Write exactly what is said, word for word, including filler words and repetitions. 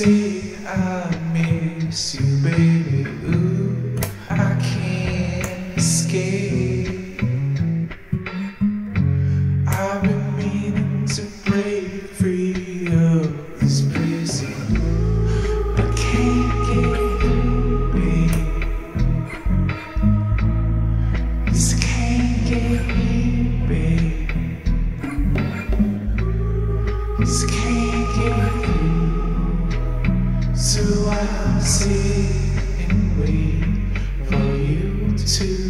say I miss you, baby. Ooh, I can't escape. I've been meaning to break free of this prison. I can't get away. This can't get away. This can't get through. So I'll sit and wait for you to